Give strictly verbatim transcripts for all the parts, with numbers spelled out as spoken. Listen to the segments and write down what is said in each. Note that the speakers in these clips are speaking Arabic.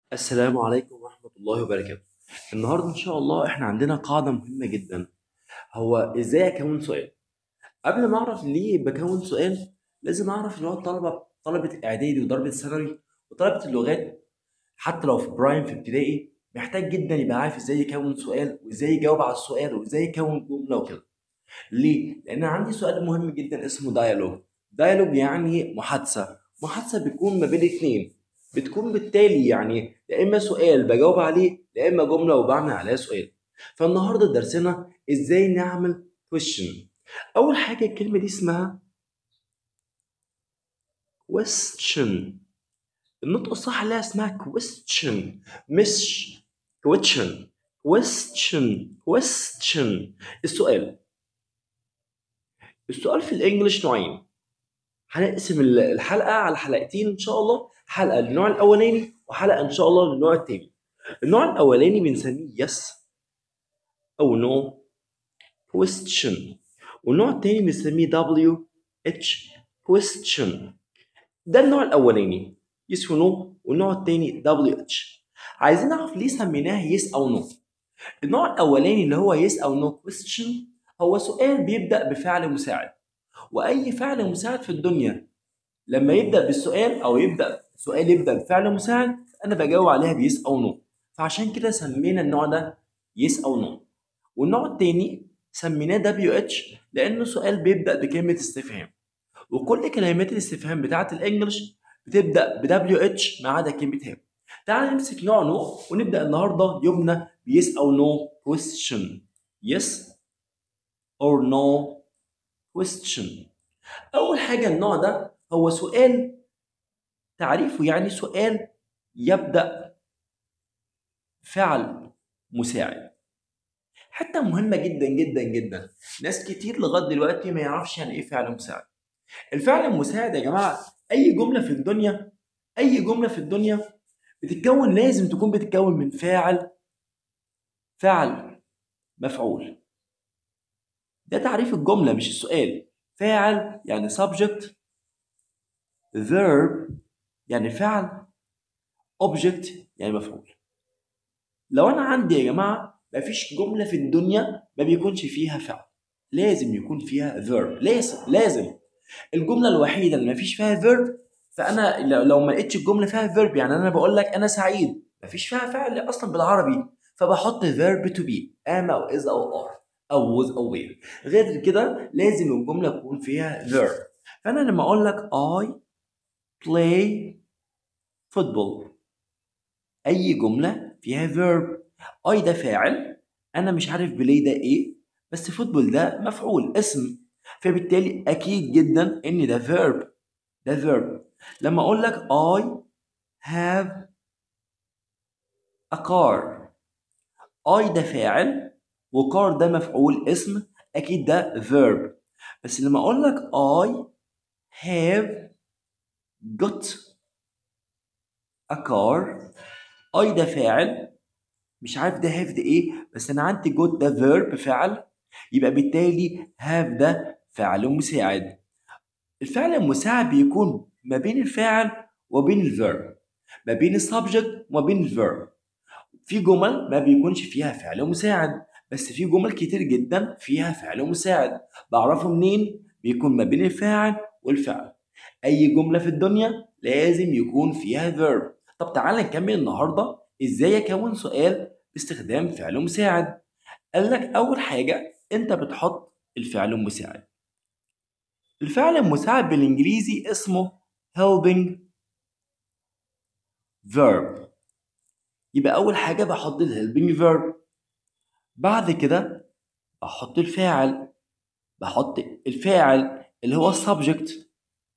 السلام عليكم ورحمة الله وبركاته. النهاردة إن شاء الله إحنا عندنا قاعدة مهمة جدا. هو إزاي أكون سؤال؟ قبل ما أعرف ليه بكون سؤال لازم أعرف إن هو الطلبة طلبة إعدادي وطلبة ثانوي وطلبة اللغات، حتى لو في برايم في ابتدائي، محتاج جدا يبقى عارف إزاي يكون سؤال وإزاي يجاوب على السؤال وإزاي يكون جملة وكده. ليه؟ لأن عندي سؤال مهم جدا اسمه دايالوج. دايالوج يعني محادثة. محادثة بتكون ما بين اتنين، بتكون بالتالي يعني يا إما سؤال بجاوب عليه يا إما جملة وبعمل عليها سؤال. فالنهاردة درسنا إزاي نعمل question. أول حاجة الكلمة دي اسمها question. النطق الصح لها اسمها question، مش question. question question السؤال. السؤال في الانجليش نوعين. هنقسم الحلقة على حلقتين إن شاء الله، حلقة للنوع الأولاني وحلقة إن شاء الله للنوع التاني. النوع الأولاني بنسميه yes أو no question، والنوع التاني بنسميه W H question. ده النوع الأولاني yes و no، والنوع التاني W H. عايزين نعرف ليه سميناه yes أو no. النوع الأولاني اللي هو yes أو no question هو سؤال بيبدأ بفعل مساعد، وأي فعل مساعد في الدنيا لما يبدا بالسؤال او يبدا سؤال يبدا بفعل مساعد انا بجاوب عليها بيس او نو، فعشان كده سمينا النوع ده يس او نو. والنوع التاني سميناه دبليو اتش لانه سؤال بيبدا بكلمه استفهام، وكل كلمات الاستفهام بتاعه الانجليش بتبدا بدبليو اتش ما عدا كلمه هاف. تعال نمسك نوع نو ونبدا النهارده يومنا بيس او نو question. yes or no question. اول حاجه النوع ده هو سؤال تعريفه يعني سؤال يبدأ فعل مساعد. حتى مهمة جدا جدا جدا، ناس كتير لغاية دلوقتي ما يعرفش يعني ايه فعل مساعد. الفعل المساعد يا جماعة أي جملة في الدنيا، أي جملة في الدنيا بتتكون لازم تكون بتتكون من فاعل فعل مفعول. ده تعريف الجملة مش السؤال. فاعل يعني subject، verb يعني فعل، object يعني مفعول. لو انا عندي يا جماعه مفيش جمله في الدنيا ما بيكونش فيها فعل، لازم يكون فيها verb. لازم لازم الجمله الوحيده اللي مفيش فيها verb، فانا لو لو ما لقيتش الجمله فيها verb يعني انا بقول لك انا سعيد مفيش فيها فعل اصلا بالعربي، فبحط verb to be am او is او are او was او were. غير كده لازم الجمله يكون فيها verb. فانا لما اقول لك I play football، اي جمله فيها verb. اي ده فاعل، انا مش عارف بلاي ده ايه، بس فوتبول ده مفعول اسم، فبالتالي اكيد جدا ان ده verb. ده verb. لما اقول لك I have a car، I ده فاعل وcar ده مفعول اسم، اكيد ده verb. بس لما اقول لك I have got a car، I ده فاعل مش عارف ده have ده ايه، بس انا عندي got ده verb فعل، يبقى بالتالي have ده فعل مساعد. الفعل المساعد بيكون ما بين الفاعل وبين الفيرب، ما بين السبجكت وما بين الفيرب. في جمل ما بيكونش فيها فعل مساعد، بس في جمل كتير جدا فيها فعل مساعد. بعرفه منين؟ بيكون ما بين الفاعل والفعل. اي جملة في الدنيا لازم يكون فيها فيرب. طب تعال نكمل النهارده ازاي اكون سؤال باستخدام فعل مساعد. قال لك اول حاجة انت بتحط الفعل المساعد. الفعل المساعد بالانجليزي اسمه helping verb. يبقى اول حاجه بحط ال helping verb، بعد كده بحط الفاعل. بحط الفاعل اللي هو السبجكت،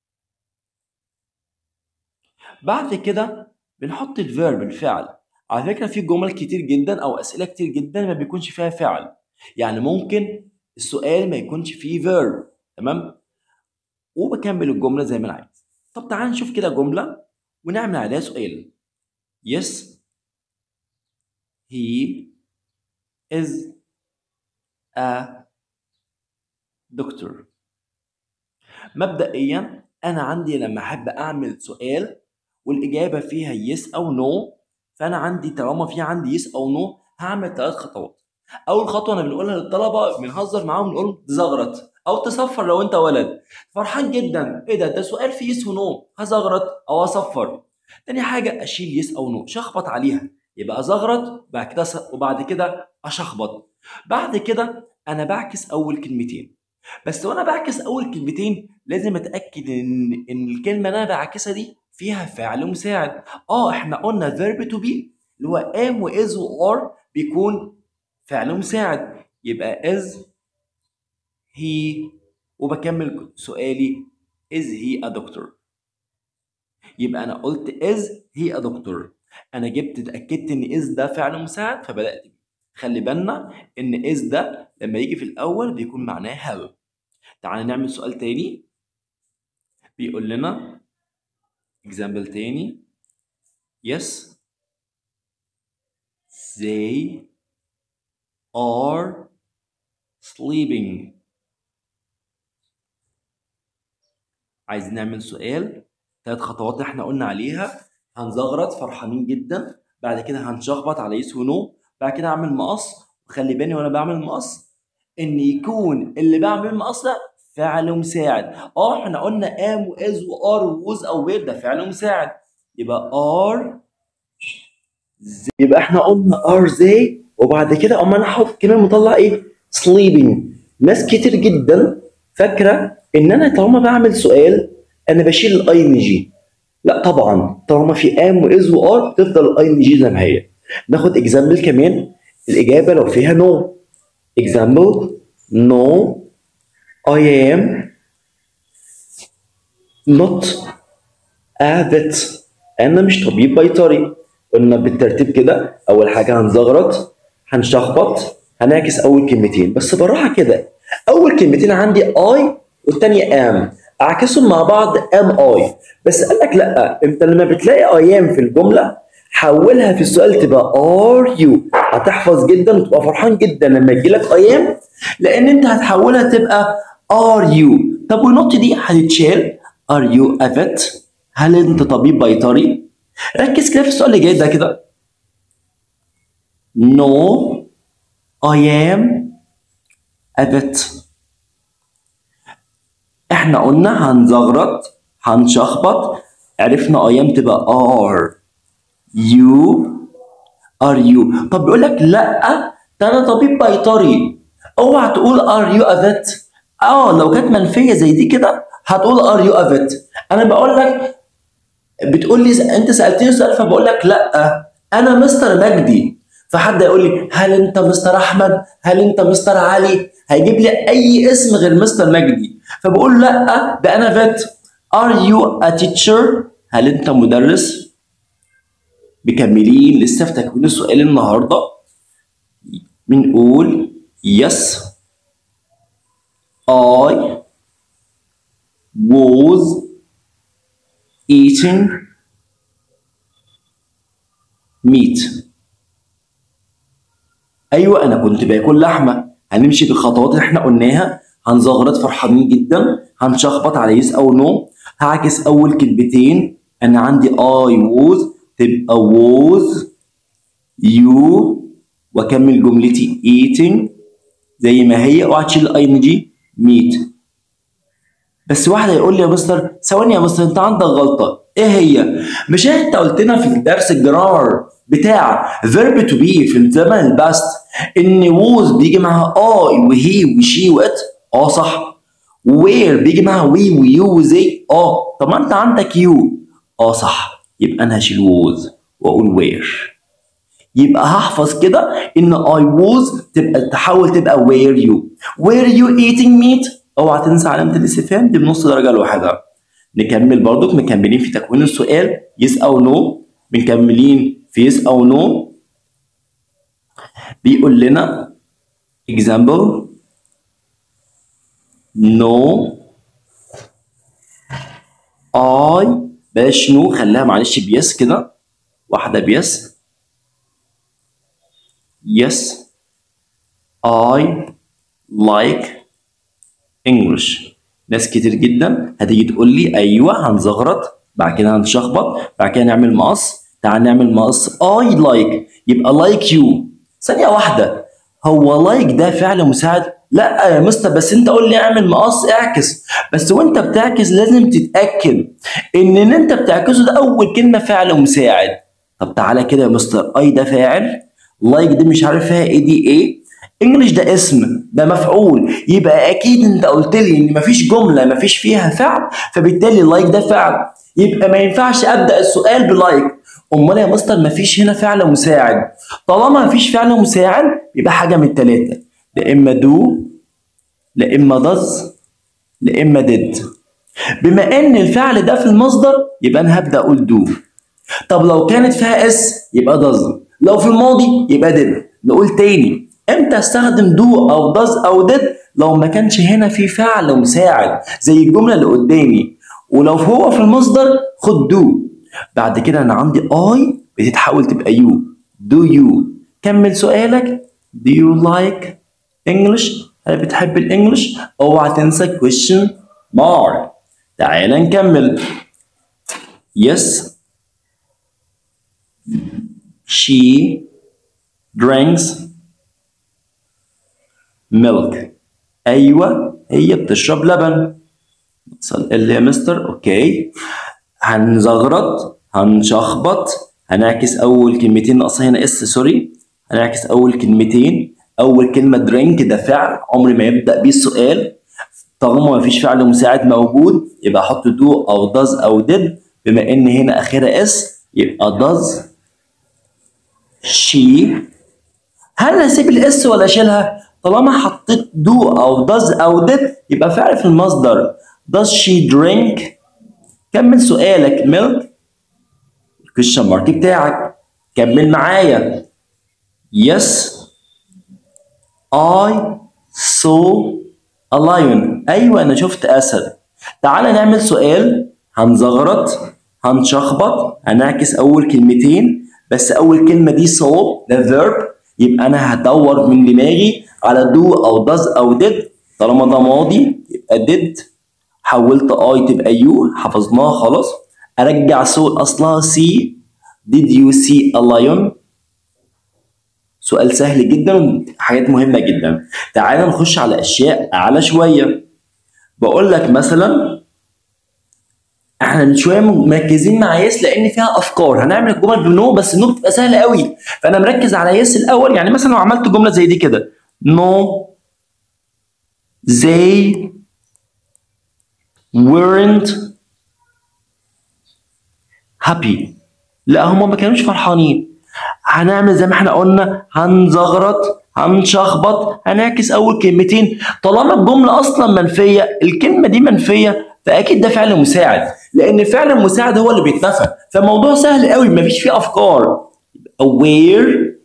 بعد كده بنحط الفيرب الفعل. على فكره في جمل كتير جدا او اسئله كتير جدا ما بيكونش فيها فعل، يعني ممكن السؤال ما يكونش فيه verb، تمام، وبكمل الجمله زي ما انا عايز. طب تعال نشوف كده جمله ونعمل عليها سؤال. yes he is a doctor. مبدئيا انا عندي لما احب اعمل سؤال والاجابه فيها yes او no، فانا عندي طالما في عندي يس او نو هعمل ثلاث خطوات. اول خطوه انا بنقولها للطلبه، بنهزر معاهم نقول تزغرط او تصفر لو انت ولد. فرحان جدا، ايه ده ده سؤال فيه يس ونو، هزغرط او اصفر. تاني حاجه اشيل يس او نو، شخبط عليها، يبقى ازغرط بعد كده وبعد كده اشخبط. بعد كده انا بعكس اول كلمتين. بس وانا بعكس اول كلمتين لازم اتاكد ان ان الكلمه اللي انا بعكسها دي فيها فعل مساعد. اه احنا قلنا verb to be اللي هو am و is و are بيكون فعل مساعد، يبقى is he، وبكمل سؤالي is he a doctor. يبقى انا قلت is he a doctor، انا جبت اتاكدت ان is ده فعل مساعد فبدات بيه. خلي بالنا ان is ده لما يجي في الاول بيكون معناه help. تعال نعمل سؤال تاني بيقول لنا example تاني. yes they are sleeping. عايزين نعمل سؤال ثلاث خطوات احنا قلنا عليها. هنزغرط فرحانين جدا، بعد كده هنشخبط على يس ونو، بعد كده اعمل مقص. وخلي بالي وانا بعمل مقص ان يكون اللي بعمل مقص ده فعل مساعد. اه احنا قلنا ام واز وار ووز او وير ده فعل مساعد، يبقى ار زي. يبقى احنا قلنا ار زي، وبعد كده اما انا احط كلمه مطلع ايه؟ sleeping. ناس كتير جدا فاكره ان انا طالما بعمل سؤال انا بشيل الاي ان جي. لا طبعا، طالما في ام واز وار بتفضل الاي ان جي زي ما هي. ناخد اكزامبل كمان الاجابه لو فيها نو. اكزامبل no I am not a vet. انا مش طبيب بيطري. قلنا بالترتيب كده، اول حاجه هنزغرط، هنشخبط، هنعكس اول كلمتين بس بالراحه كده. اول كلمتين عندي اي والثانيه ام، اعكسهم مع بعض ام اي. بس قال لك لا، انت لما بتلاقي اي ام في الجمله حولها في السؤال تبقى ار يو. هتحفظ جدا وتبقى فرحان جدا لما يجي لك اي ام، لان انت هتحولها تبقى ار يو. طب والنوت دي هتتشال، ار يو ا فيت؟ هل انت طبيب بيطري؟ ركز كده في السؤال اللي جاي ده كده. No I am a vet. احنا قلنا هنزغرط هنشخبط، عرفنا I am تبقى are you are you. طب بيقول لك لا ده انا طبيب بيطري، اوعى تقول are you a vet. اه لو كانت منفيه زي دي كده هتقول are you a vet. انا بقول لك، بتقول لي انت سالتني سؤال فبقول لك لا انا مستر مجدي، فحد يقول لي هل انت مستر احمد؟ هل انت مستر علي؟ هيجيب لي اي اسم غير مستر مجدي، فبقول لا ده انا فيت. ار يو ا تيتشر؟ هل انت مدرس؟ مكملين لسه في تكوين السؤال النهارده. بنقول yes I was eating meat. ايوه انا كنت باكل لحمه. هنمشي بالخطوات اللي احنا قلناها، هنزغرط فرحانين جدا، هنشخبط على يس او نو، هعكس اول كلمتين. انا عندي اي ووز تبقى ووز يو، واكمل جملتي eating زي ما هي، اوعى تشيل الاي ان جي ميت. بس واحد هيقول لي يا مستر ثواني يا مستر انت عندك غلطه. ايه هي؟ مش انت قلت لنا في درس الجرامر بتاع verb to be في الزمن الباست ان was بيجي معاها اي وهي وشي وات؟ اه صح. where بيجي معاها وي ويو وزي؟ اه. طب ما انت عندك يو. اه صح. يبقى انا هشيل was واقول where. يبقى هحفظ كده ان I was تبقى تحول تبقى where you. were you eating meat؟ اوعى تنسى علامه الاستفهام دي بنص درجه لوحدها. نكمل برضك، مكملين في تكوين السؤال yes او no. مكملين في yes او no. بيقول لنا example no I بلاش نو، خليها معلش بيس كده، واحده بيس. yes I like English. ناس كتير جدا هتيجي تقول لي ايوه هنزغرط، بعد كده هنشخبط، بعد كده نعمل مقص، تعال نعمل مقص I like، يبقى like you. ثانية واحدة، هو like ده فعل مساعد؟ لا يا مستر، بس انت قول لي اعمل مقص اعكس. بس وانت بتعكس لازم تتأكد ان ان انت بتعكسه ده اول كلمة فعل مساعد. طب تعالى كده يا مستر، I ده فاعل، like دي مش عارف فيها ايه، دي ايه، انجلش ده اسم، ده مفعول، يبقى اكيد انت قلت لي ان مفيش جمله مفيش فيها فعل، فبالتالي لايك ده فعل، يبقى ما ينفعش ابدا السؤال بلايك. امال يا مستر مفيش هنا فعل مساعد. طالما مفيش فعل مساعد يبقى حاجه من الثلاثه، لا اما دو، لا اما داز، لا اما ديد. بما ان الفعل ده في المصدر يبقى انا هبدا اقول دو. طب لو كانت فيها اس يبقى داز، لو في الماضي يبقى ديد. نقول تاني، امتى استخدم دو او داز او ديد؟ لو ما كانش هنا في فعل مساعد زي الجمله اللي قدامي، ولو هو في المصدر خد دو. بعد كده انا عندي اي بتتحول تبقى يو، دو يو. كمل سؤالك. Do you like English؟ هل بتحب الانجليش؟ اوعى تنسى question mark. تعال نكمل. Yes she drinks milk. ايوه هي بتشرب لبن. اللي يا مستر اوكي. هنزغرط، هنشخبط، هنعكس اول كلمتين ناقصه هنا اس سوري، هنعكس اول كلمتين. اول كلمه درينك ده فعل عمري ما يبدا بيه السؤال، طالما ما فيش فعل مساعد موجود يبقى احط دو او داز او ديد. بما ان هنا اخرها اس يبقى داز شي. هل هسيب الاس ولا اشيلها؟ طالما حطيت دو او داز او ديد يبقى فعل في المصدر. does she drink؟ كمل سؤالك. milk الكويشن مارك بتاعك. كمل معايا. yes I saw a lion. ايوه انا شفت اسد. تعالى نعمل سؤال. هنزغرط، هنشخبط، هنعكس اول كلمتين، بس اول كلمه دي saw ده verb، يبقى انا هدور من دماغي على دو او داز او ديد. طالما ده ماضي يبقى ديد، حولت اي تبقى يو، حفظناها خلاص. ارجع سو اصلها سي. did you see a lion؟ سؤال سهل جدا، حاجات مهمه جدا. تعال نخش على اشياء اعلى شويه. بقول لك مثلا احنا شويه مركزين مع يس لان فيها افكار. هنعمل الجمل بنو، بس النو بتبقى سهله قوي، فانا مركز على يس الاول. يعني مثلا لو عملت جمله زي دي كده، نو they weren't happy. لا هم ما كانوش فرحانين. هنعمل زي ما احنا قلنا، هنزغرط، هنشخبط، هنعكس اول كلمتين. طالما الجمله اصلا منفيه، الكلمه دي منفيه، فاكيد ده فعل مساعد، لان الفعل المساعد هو اللي بيتنفى. فالموضوع سهل قوي، مفيش فيه افكار. aware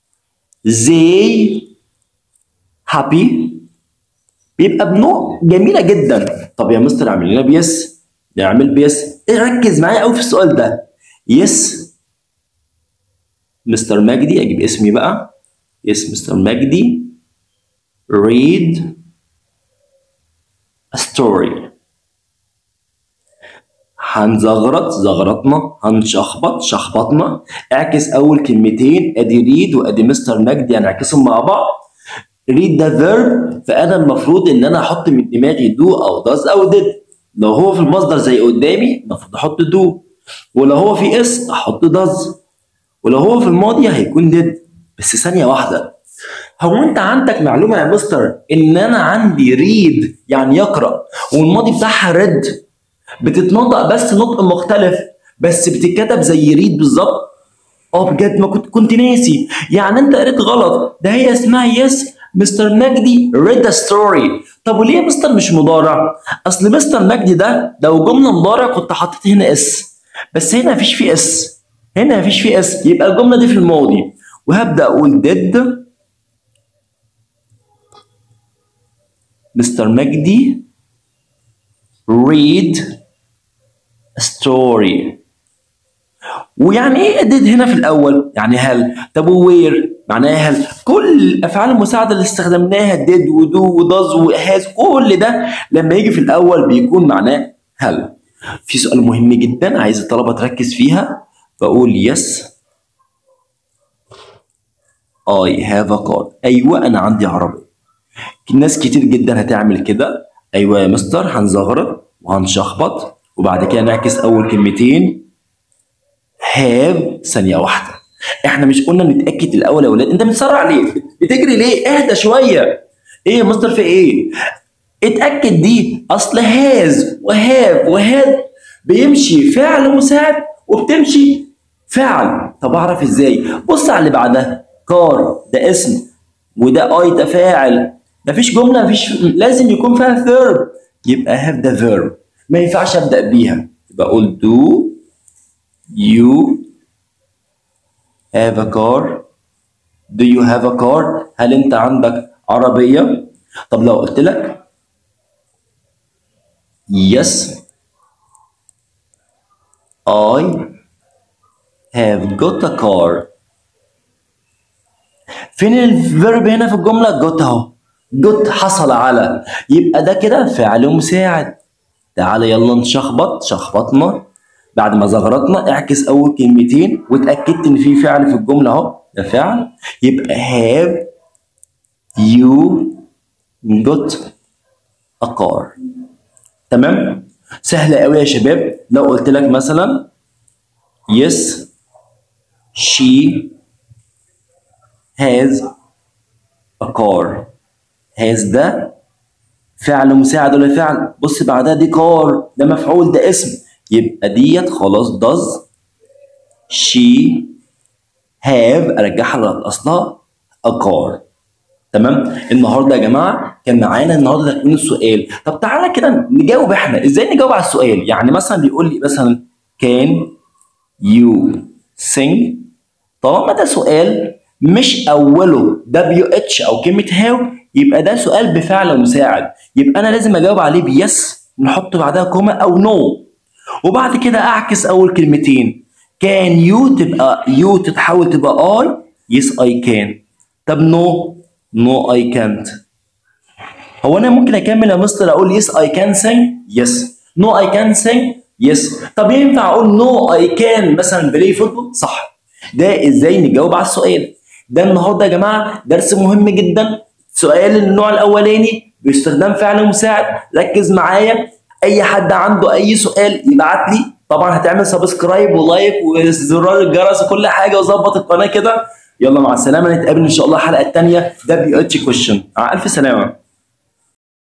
they happy بيبقى بنو جميله جدا. طب يا مستر اعمل لنا بيس. نعمل بيس. ركز معايا قوي في السؤال ده. يس مستر مجدي، اجيب اسمي بقى. يس مستر مجدي read a story. هنزغرط، زغرطنا، هنشخبط، شخبطنا. اعكس اول كلمتين، ادي ريد وادي مستر مجدي، هنعكسهم مع بعض. ريد ده فيرب، فانا المفروض ان انا احط من دماغي دو او داز او ديد. لو هو في المصدر زي قدامي المفروض احط دو، ولو هو في اس احط داز، ولو هو في الماضي هيكون ديد. بس ثانيه واحده، هو انت عندك معلومه يا مستر ان انا عندي ريد يعني يقرا، والماضي بتاعها ريد، بتتنطق بس نطق مختلف، بس بتتكتب زي ريد بالظبط. اه بجد ما كنت كنت ناسي. يعني انت قريت غلط، ده هي اسمها يس مستر مجدي read a story. طب وليه مستر مش مضارع؟ اصل مستر مجدي ده لو جمله مضارع كنت حطيت هنا اس، بس هنا مفيش فيه اس، هنا مفيش فيه اس، يبقى الجمله دي في الماضي. وهبدا اقول did مستر مجدي read a story. ويعني ايه did هنا في الاول؟ يعني هل. طب ووير معناها هل. كل الافعال المساعده اللي استخدمناها did ودو وداز وهاز، كل ده لما يجي في الاول بيكون معناه هل. في سؤال مهم جدا عايز الطلبه تركز فيها. بقول yes I have a car. ايوه انا عندي عربيه. ناس كتير جدا هتعمل كده. ايوه يا مستر، هنزغرط وهنشخبط وبعد كده نعكس اول كلمتين have. ثانيه واحده، احنا مش قلنا نتاكد الاول يا ولاد؟ انت بتسرع ليه؟ بتجري ليه؟ اهدى شويه. ايه يا مستر في ايه؟ اتاكد دي اصل هاز وهاف وهاد بيمشي فعل مساعد وبتمشي فعل. طب اعرف ازاي؟ بص على اللي بعدها، كار ده اسم وده اي ده فاعل. مفيش جمله مفيش لازم يكون فيها ثيرب، يبقى هاف ده فيرب، ما ينفعش ابدا بيها. يبقى اقول do you have a car. do you have a car؟ هل انت عندك عربيه؟ طب لو قلت لك yes I have got a car. فين الفيرب هنا في الجملة؟ got اهو. got حصل على، يبقى ده كده فعل مساعد. تعالى يلا نشخبط. شخبطنا بعد ما زغرطنا، اعكس أول كلمتين واتأكدت إن في فعل في الجملة أهو، ده فعل. يبقى have you got a car. تمام؟ سهلة أوي يا شباب. لو قلت لك مثلا yes she has a car. has ده فعل مساعد ولا فعل؟ بص بعدها دي car، ده مفعول ده اسم، يبقى ديت خلاص does she have ارجعها لاصلها a car. تمام؟ النهارده يا جماعه كان معانا النهارده تكوين السؤال. طب تعالى كده نجاوب احنا. ازاي نجاوب على السؤال؟ يعني مثلا بيقول لي مثلا can you sing. طالما ده سؤال مش اوله دبليو اتش او كلمه هاو، يبقى ده سؤال بفعل مساعد، يبقى انا لازم اجاوب عليه بيس نحط بعدها كوما او نو، وبعد كده اعكس اول كلمتين. كان يو تبقى يو تتحول تبقى اي، يس اي كان. طب نو نو اي كانت. هو انا ممكن اكمل يا مستر اقول يس اي كان سينج؟ يس. نو اي كان سينج؟ يس. طب ينفع اقول نو اي كان مثلا بلاي فوتبول؟ صح. ده ازاي نجاوب على السؤال ده. النهارده يا جماعه درس مهم جدا. سؤال النوع الاولاني باستخدام فعل مساعد. ركز معايا، اي حد عنده اي سؤال يبعت لي. طبعا هتعمل سبسكرايب ولايك وزرار الجرس وكل حاجه وظبط القناه كده. يلا مع السلامه، نتقابل ان شاء الله الحلقه الثانيه دبليو اتش كويشن. مع الف سلامه.